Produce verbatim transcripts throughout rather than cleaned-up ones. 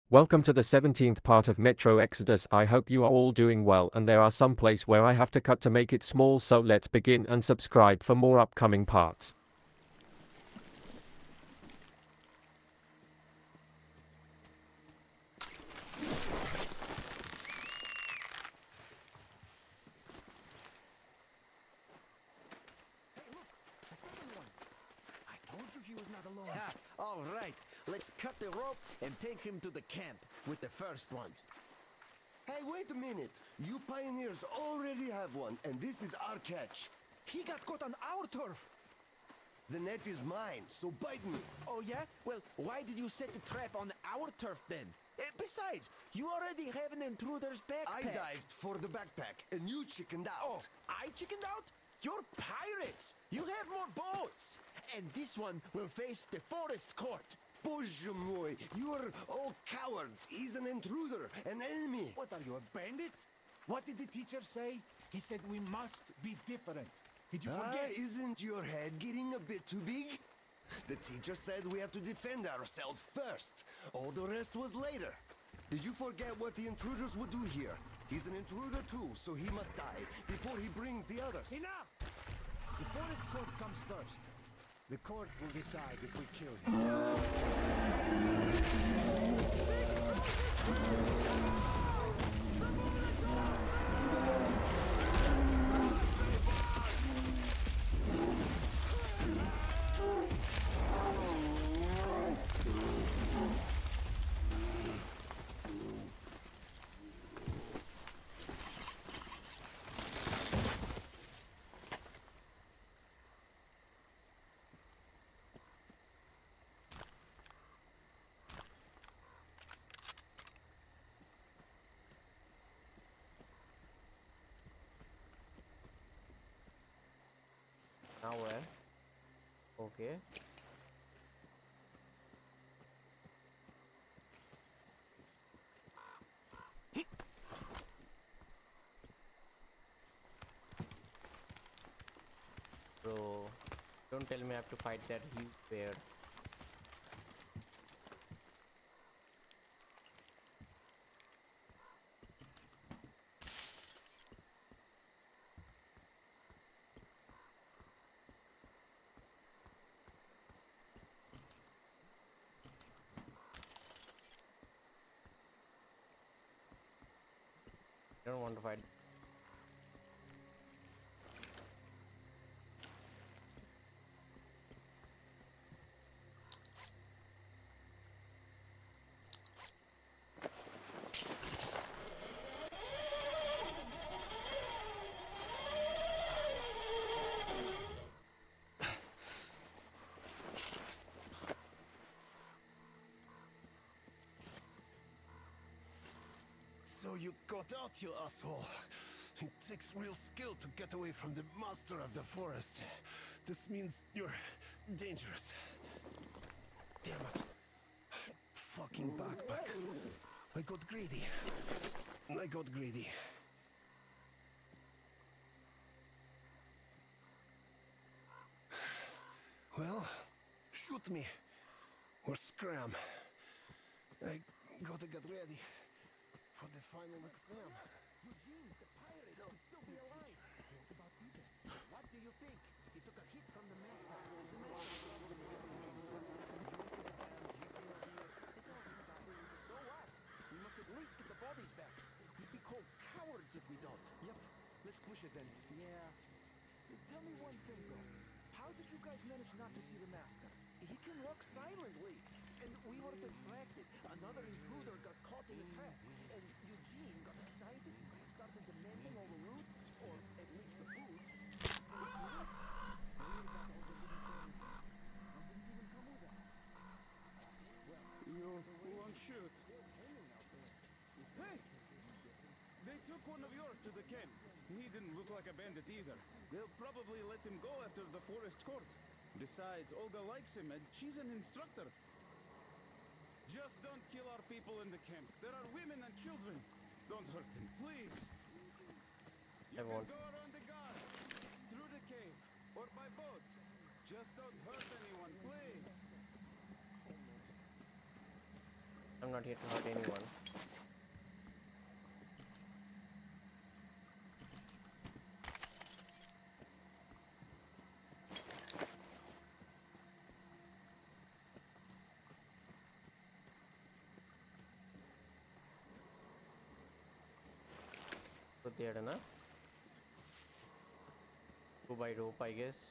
Welcome to the seventeenth part of Metro Exodus. I hope you are all doing well, and there are some place where I have to cut to make it small, so let's begin and subscribe for more upcoming parts. Ha, all right, let's cut the rope and take him to the camp with the first one. Hey, wait a minute. You pioneers already have one, and this is our catch. He got caught on our turf. The net is mine, so bite me. Oh yeah? Well, why did you set the trap on our turf then? Eh, besides, you already have an intruder's backpack. I dived for the backpack, and you chickened Oh, out. I chickened out? You're pirates! You have more boats! And this one will face the forest court. Боже мой, you are all cowards. He's an intruder, an enemy. What are you, a bandit? What did the teacher say? He said we must be different. Did you Ah, forget? isn't your head getting a bit too big? The teacher said we have to defend ourselves first. All the rest was later. Did you forget what the intruders would do here? He's an intruder too, so he must die before he brings the others. Enough! The forest court comes first. The court will decide if we kill him. Now where? Okay. Bro, don't tell me I have to fight that huge bear. I don't want to fight. So you got out, you asshole. It takes real skill to get away from the master of the forest. This means you're dangerous. Damn it. Fucking backpack. I got greedy. I got greedy. Well, shoot me. Or scram. I gotta get ready for the final exam. Eugene, the pirate could still be alive. What about Peter? What do you think? He took a hit from the master. So what? We must at least get the bodies back. We'd be called cowards if we don't. Yep. Let's push it then. Yeah. Tell me one thing though. How did you guys manage not to see the master? He can walk silently. And we were distracted. Another intruder got caught in a trap. And Eugene got excited and started demanding all the loot, or at least the food. You won't shoot. Hey! They took one of yours to the camp. He didn't look like a bandit either. They'll probably let him go after the forest court. Besides, Olga likes him and she's an instructor. Just don't kill our people in the camp. There are women and children. Don't hurt them, please. You I can won't. go around the guard, through the cave, or by boat. Just don't hurt anyone, please. I'm not here to hurt anyone. So there, na? Go by rope, I guess.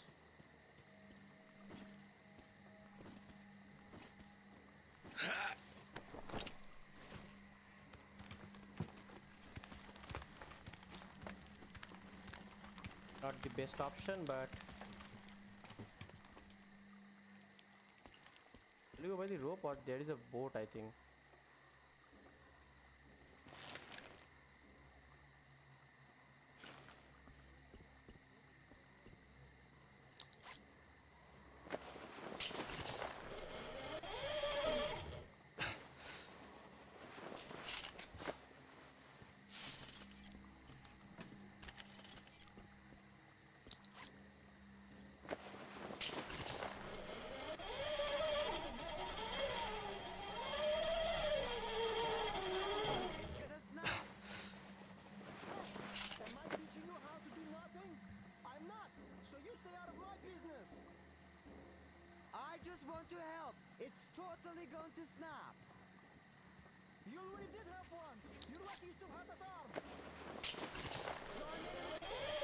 Not the best option, but will you go by the rope, or there is a boat, I think. Get us now! Am I teaching you how to do nothing? I'm not, so you stay out of my business! I just want to help. It's totally going to snap. You already did help once. You're lucky you still have that arm. So I made a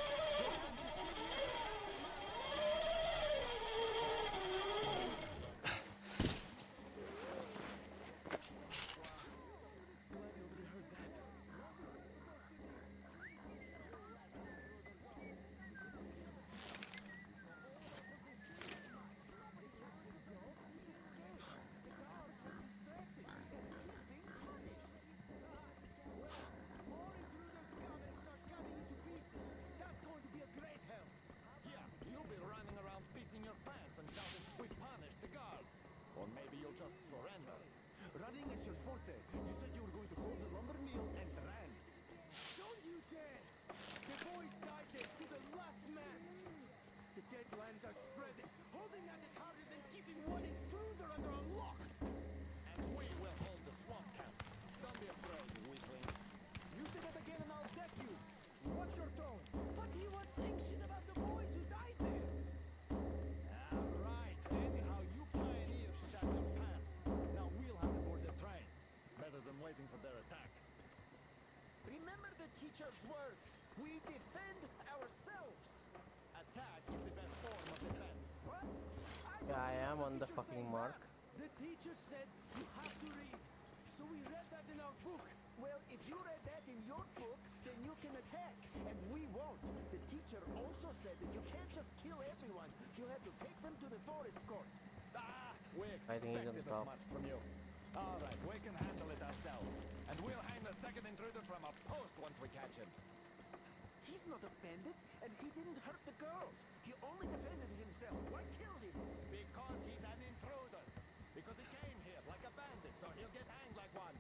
running is your forte. You said you were going to hold the lumber mill and ran. Don't you dare! The boys died there to the last man! The deadlands are spreading. Holding that is harder than keeping one intruder under a lock! And we will hold the swamp camp. Don't be afraid, weaklings. You say that again and I'll deck you. What's your tone? But he was saying shit about the boys who died there! All right. Anyhow, you pioneers shat your pants. Now we'll have to board the train. Better than waiting for their attack. Remember the teacher's words. We defend ourselves. Attack is the best form of defense. What? Yeah, I am on the fucking mark. The teacher said you have to read. So we read that in our book. Well, if you read that in your book, then you can attack, and we won't. The teacher also said that you can't just kill everyone. You have to take them to the forest court. Ah, we I think he's on expected as top. much from you. All right, we can handle it ourselves. And we'll hang the second intruder from a post once we catch him. He's not a bandit, and he didn't hurt the girls. He only defended himself. Why kill him? Because he's an intruder. Because he came here like a bandit, so he'll get hanged like one.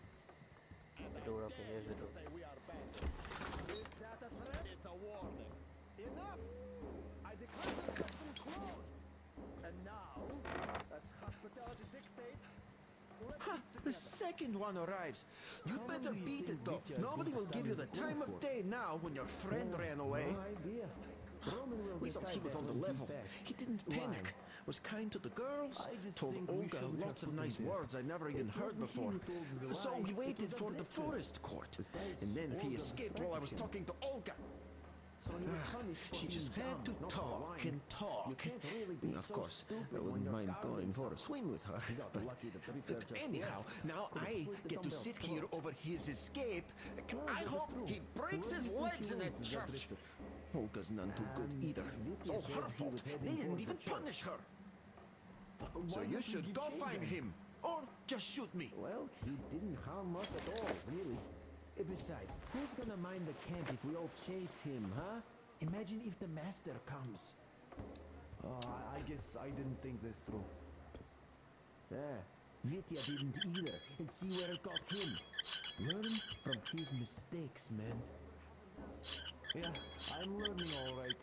And The I door, dare okay, here's the you to door. say we are bandits. Is that a threat? It's a warning. Enough! I declare the session closed. And now, as hospitality dictates, let's Ha! eat The together. second one arrives. You better beat it, though. Nobody will give you the time of day now when your friend ran away. idea. Roman will We thought he was on the level. He didn't panic. Was kind to the girls. I just Told think we Olga shouldn't have lots of put him nice there. words I never even heard wasn't he before. who told the So lie. we It waited was a for the blessing. forest court. Besides, And then he Olga escaped was while I was practicing. talking to Olga. So he was Ah, punished for She being just had dumb, to not for talk lying. and talk. You can't really be Of so course, stupid I when wouldn't you're mind guarding going for a something. swim with her. You got But, lucky the but preacher just anyhow, left. now Could have I slit the get to dumbbells sit here throat. over his escape. Well, I that is hope true. he breaks Where his do you think legs he in went that to get church. lifted? Olga's none too good Um, either. It's all Vitya her said he fault. was heading They didn't towards even the church. punish her. So Why you didn't should he go shave find them? him. Or just shoot me. Well, he didn't harm us at all, really. Eh, Besides, who's gonna mind the camp if we all chase him, huh? Imagine if the master comes. Oh, I I guess I didn't think this through. Yeah, Vitya didn't either, and see where it got him. Learn from his mistakes, man. Yeah, I'm learning all right.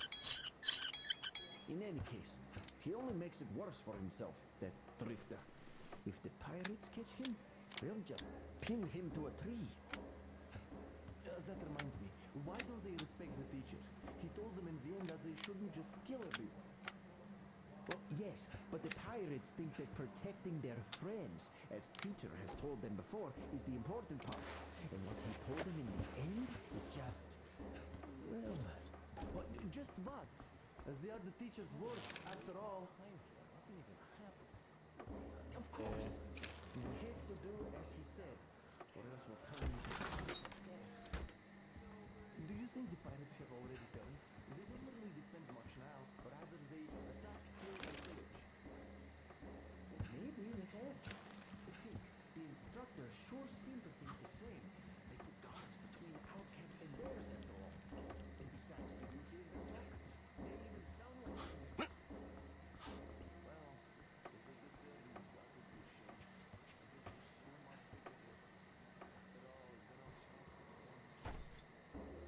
In any case, he only makes it worse for himself, that drifter. If the pirates catch him, They'll just pin him to a tree. Uh, that reminds me, why do they respect the teacher? He told them in the end that they shouldn't just kill everyone. Well, yes, but the pirates think that protecting their friends, as teacher has told them before, is the important part. And what he told them in the end is just, well, but just what? As they are the teacher's words, after all. Nothing even happens. Of course. We have to do as he said, or else we'll turn into Do you think the pirates have already turned? They don't really defend much now, but rather they attack, kill, and pillage. Maybe they have. But think, the instructors sure seem to think the same. They put guards between our camp and theirs after all. And besides, did you hear them talk? They even sound like friends. Well, as they get there, you've got to be ashamed. There's just so much they get with. After all, they're all childhood friends.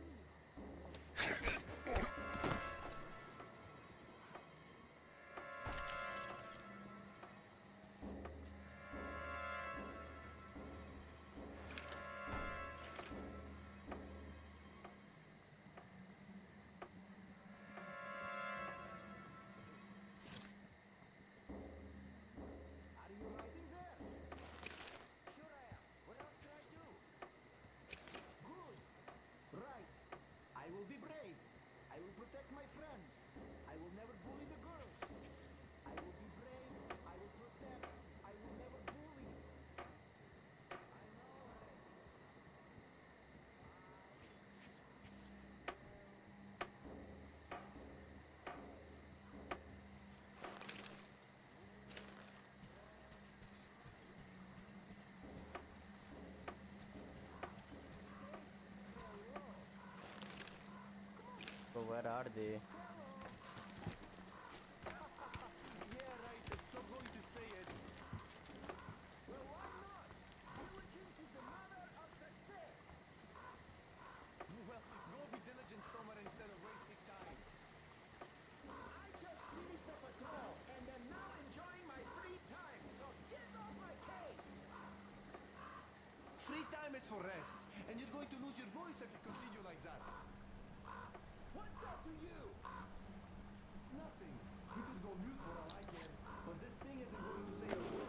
Are you riding there? Sure I am. What else can I do? Good. Right. I will be brave. I will protect my friends. I will never bully the girls. I will be brave. I will protect. I will never bully. I know, right? So where are they? Yeah, right. I'm so going to say it. Well, why not? Diligence is the mother of success. Well, go be diligent somewhere instead of wasting time. I just finished a patrol and am now enjoying my free time, so get off my case. Free time is for rest, and you're going to lose your voice if you continue like that. What's that to you? Nothing. You could go mute for all I care, but this thing isn't going to say a word.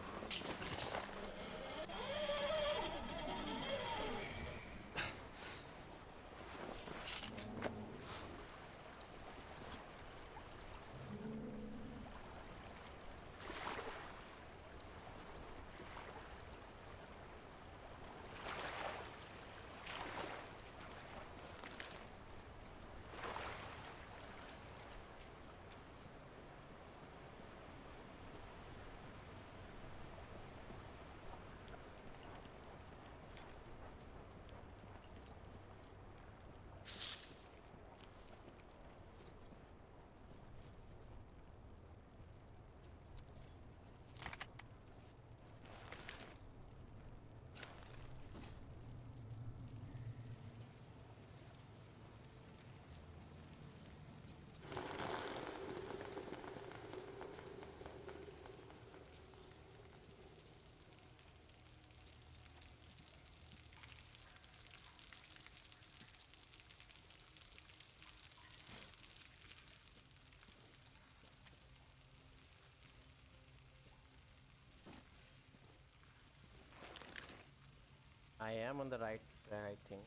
I am on the right track, I think.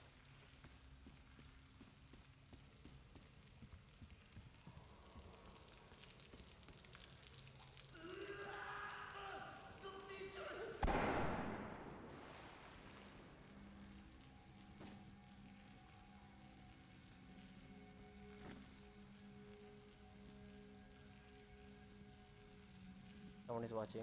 Someone is watching.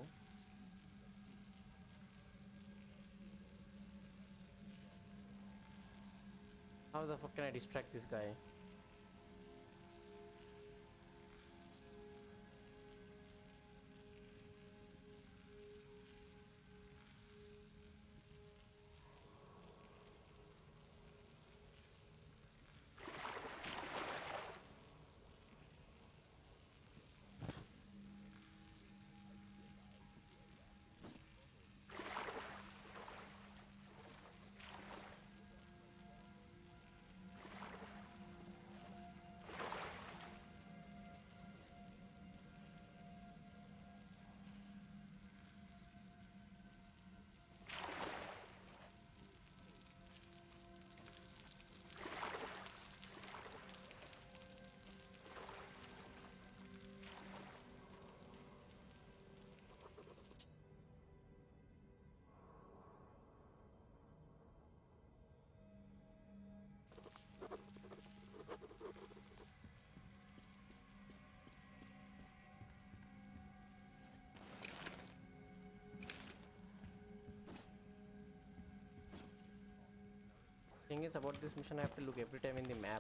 How the fuck can I distract this guy? Thing is about this mission, I have to look every time in the map.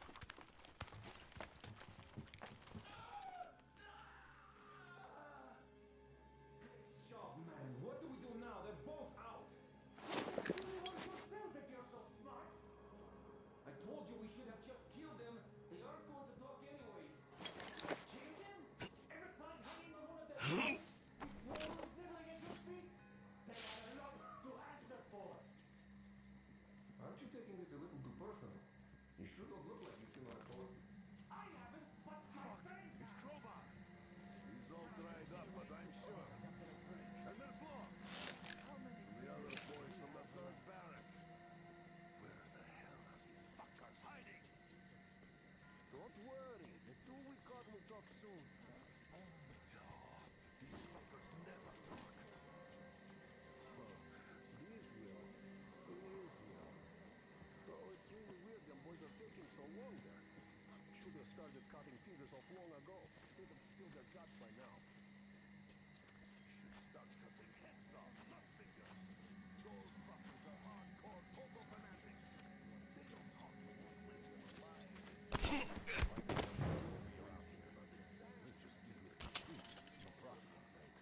Job, man. What do we do now? They're both out. You want yourself if you're so smart. I told you we should have just killed them. They aren't going to talk anyway. Kill them? Every time hanging on one of their heads? With walls nibbling at your feet? They have a lot to answer for. Aren't you taking this a little too personal? You sure don't look like you feel on a toast. I haven't, but my friends It's have. crowbar. He's all dried up, but I'm sure. And then floor. The other boys from the third barrack. Where the hell are these fuckers hiding? Don't worry. The two we caught will talk soon. Oh, these fuckers never talk. Oh, these will. These will. Oh, it's really weird them boys are taking so long there. Should have started cutting fingers off long ago. They'd have spilled their guts by now. Should start cutting heads off, not fingers. Those fuckers are hardcore pogo fanatics. They don't talk to one with their lives. This just gives me the creeps. No profit in sight.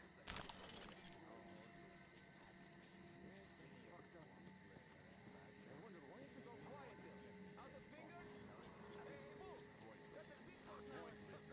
I wonder why is it all quiet there? How's it, fingers? Hey, move! Got the beat on now.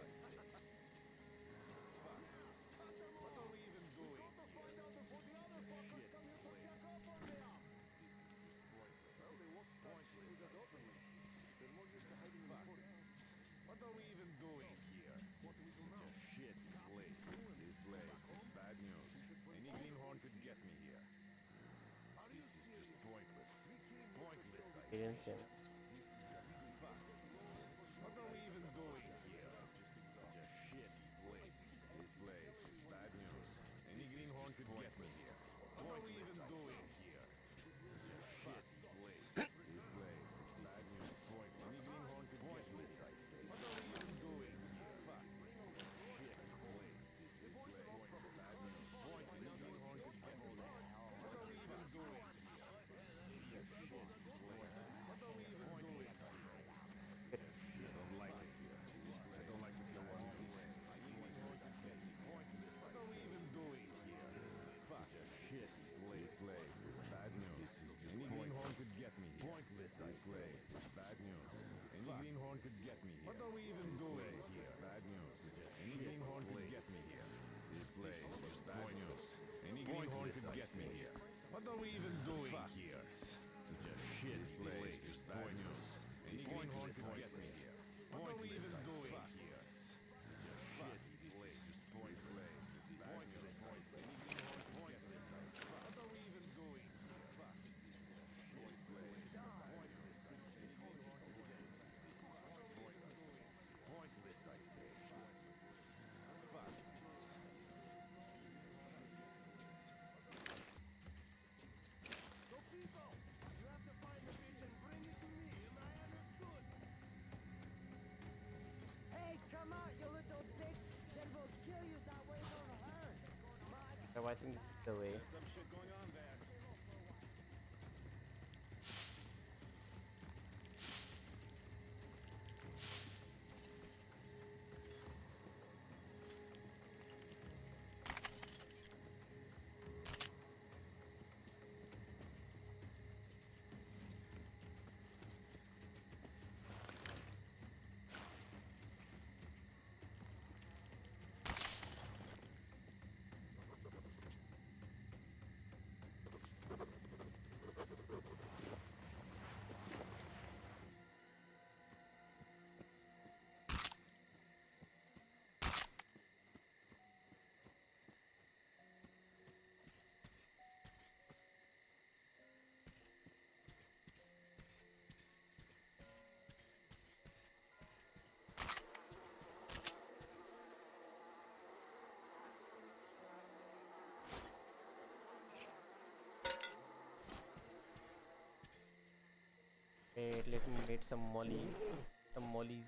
What are we even doing? Find out before the other fuckers come here to check up on them. Well, they won't start shooting us openly. They're more used to hiding in the forest. What are we even doing here? What do we do now? Shit, this place. This place is bad news. Any greenhorn could get me here. This is just pointless. Pointless, I He didn't say. Fuck. What are we even doing here? Such a shitty place. This place is bad news. Any greenhorn could get me here. What are we even doing here? Such a shitty place. This place is bad news. Any greenhorn could get me here. What are we even doing here? Fuck. Shitty place. This place is bad news. Any greenhorn could get me here. What are we even doing here? What are we even doing? I don't like it here. I don't like it here. What are we even doing here? Fuck a shit. This place is bad news. Any greenhorn could get me here. Pointless. This place is bad news. Any greenhorn could get me here. What are we even doing here? Bad news. Any greenhorn could get me here. This place is bad news. Any greenhorn could get me here. What are we even doing here? Such a shit place is bad news. Any greenhorn could get me here. What are we even doing here? Such a shitty place. Point place is bad news. Any greenhorn could get me here. What are we even doing? Fuck. Shit place is bad news. Any greenhorn could get me here. Pointless, I say. Fuck. So people, you have to find the bitch and bring it to me. Am I understood? Hey, come out, you little bitch! Then we'll kill you that way it don't hurt. So I think this is the way. Some shit going on there. Wait, let me make some molly, some mollies.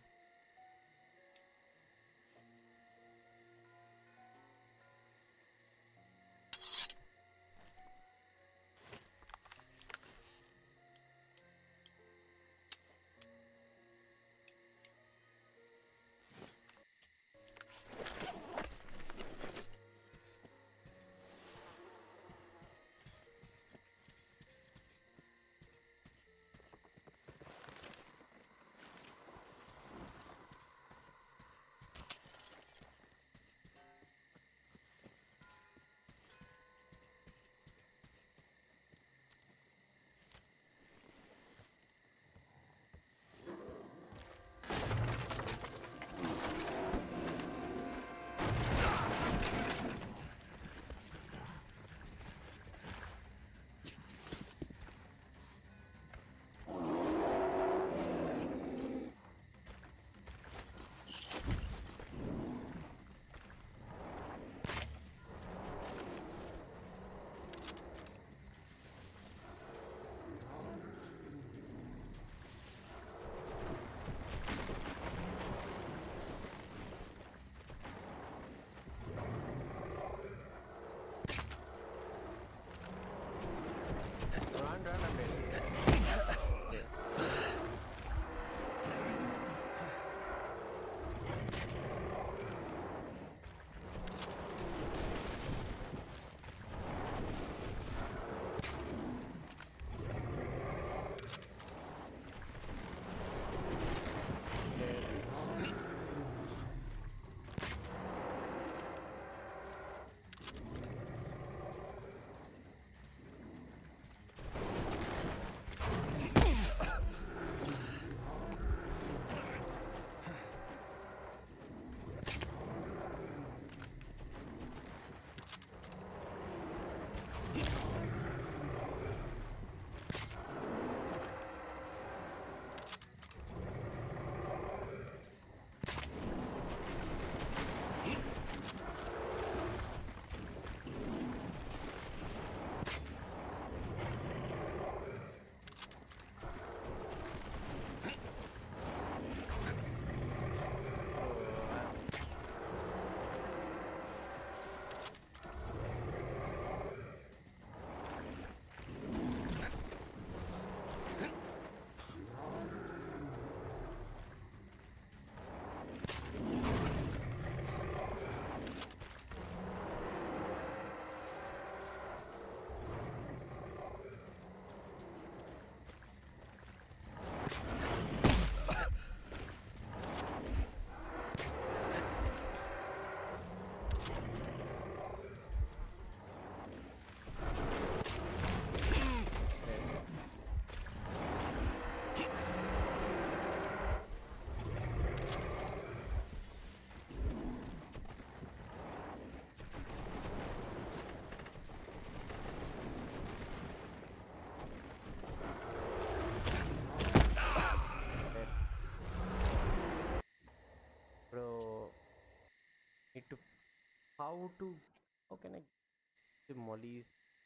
how to how can I the mollies?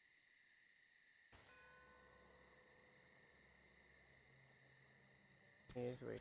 Yes, wait.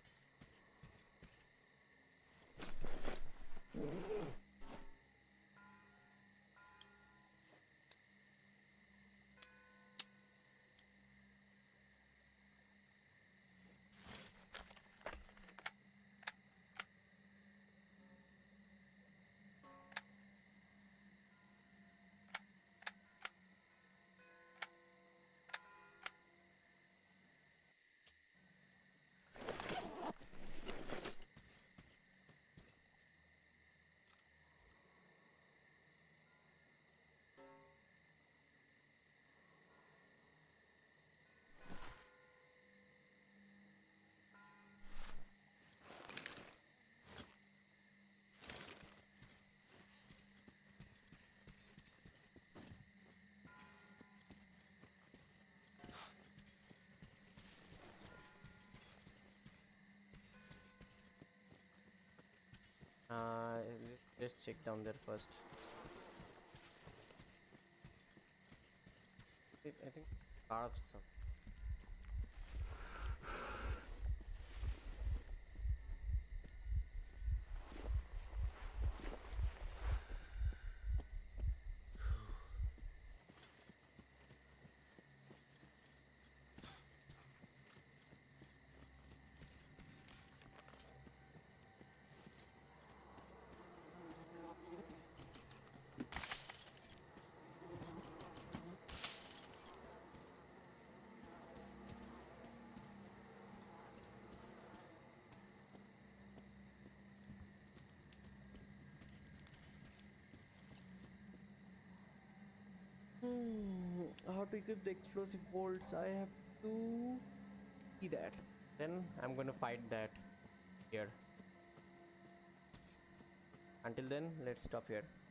Uh, let's just check down there first. Wait, I think carve some. Hmm, how to equip the explosive bolts? I have to see that. Then I'm gonna fight that here. Until then, let's stop here.